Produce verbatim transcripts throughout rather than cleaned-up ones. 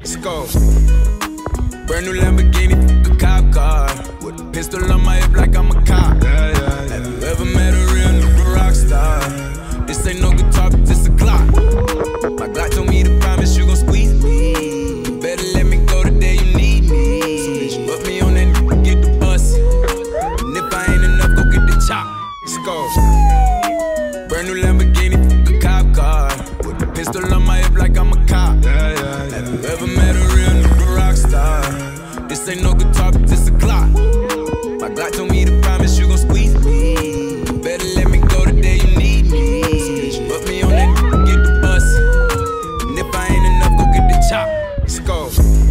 Let's go. Brand new Lamborghini, a cop car, with a pistol on my hip like I'm a cop. Yeah, yeah, yeah. Have you ever met a real nigga rock star? This ain't no guitar, but this a Glock. My Glock told me to promise you gon' squeeze me. You better let me go the day you need me. So bitch, put me on that nigga, get the bus. And if I ain't enough, go get the chop. Let's go. Brand new Lamborghini, a cop car, with a pistol on my hip like I'm a cop. Yeah, yeah, yeah. Have you ever met a real nigga rock star? This ain't no guitar, but this a Glock. My Glock told me to promise you gon' squeeze me. You better let me go the day you need me. So bitch, put me on that nigga, get the bus. And if I ain't enough, go get the chop. Let's go.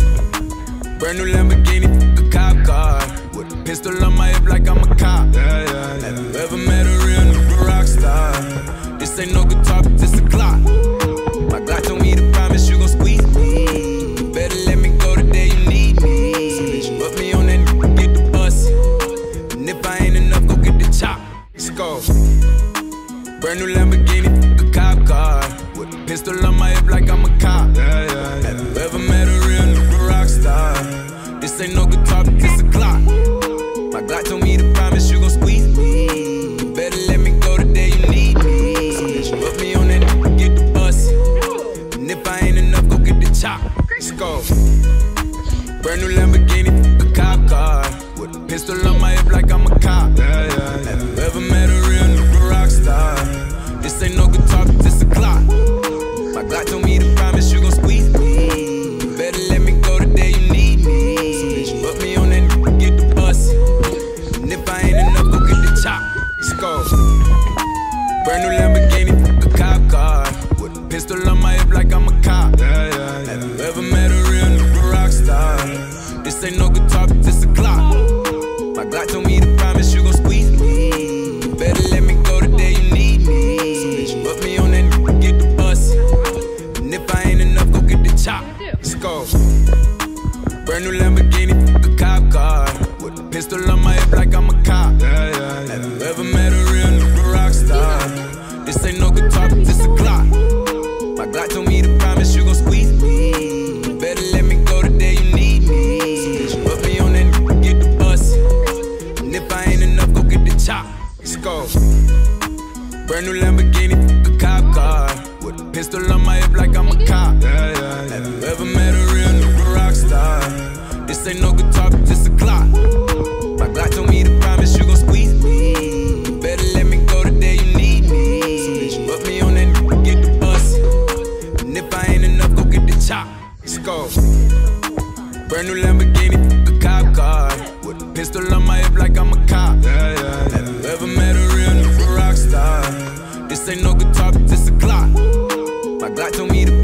Brand new Lamborghini, a cop car, with a pistol on my hip like I'm a cop. Yeah, yeah, yeah. Have you ever met a real nigga rock star? This ain't no guitar, but this a Glock. My Glock told me to promise you gon' squeeze me. You better let me go the day you need me. So bitch, put me on that nigga, get the bus. And if I ain't enough, go get the chop. Let's go. Brand new Lamborghini, a cop car, with a pistol on my hip like I'm a cop. Yeah, yeah, yeah. Have you ever met a real nigga rock star? This ain't no guitar, but this a Glock. My Glock told me to promise you gon' squeeze me. You better let me go the day you need me. So bitch, put me on that nigga, get the bus. And if I ain't enough, go get the chop. Let's go. Brand new Lamborghini, a cop car, with a pistol on my hip like I'm a cop. Yeah, yeah, yeah. Have you ever met a real nigga rock star? This ain't no guitar, but this a Glock. My Glock told me to promise you gon' squeeze me. You better let me go the day you need me. So bitch, put me on that nigga, get the bus. And if I ain't enough, go get the chop. Let's go. Brand new Lamborghini, a cop car, with a pistol on my hip like I'm a cop. Yeah, yeah, yeah. Have you ever met a real nigga rock star? This ain't no guitar, but this a Glock. My Glock told me to promise you gon' squeeze me. You better let me go the day you need me. So bitch, put me on that nigga, get the bus. And if I ain't enough, go get the chop. Let's go. Brand new Lamborghini, a cop car, with a pistol on my hip like I'm a cop. Yeah, yeah, yeah. Have you ever met a real nigga rock star? This ain't no guitar, but this a Glock. My Glock told me to promise you gon' squeeze me. You better let me go the day you need me. So bitch, put me on that nigga, get the bus. And if I ain't enough, go get the chop. Let's go. Brand new Lamborghini, a cop car, with a pistol on my hip like I'm a cop. Yeah, yeah, yeah. Have you ever met a real nigga rock star? This ain't no guitar, but this a Glock. My Glock told me to promise you gon' squeeze me. You better let me go the day you need me. So bitch, put me on that nigga, get the bus. And if I ain't enough, go get the chop. Let's go. Brand new Lamborghini, a cop car, with a pistol on my hip like I'm a cop. Yeah, yeah, yeah. Have you ever met a real nigga rock star? This ain't no guitar, but this a Glock. My Glock told me to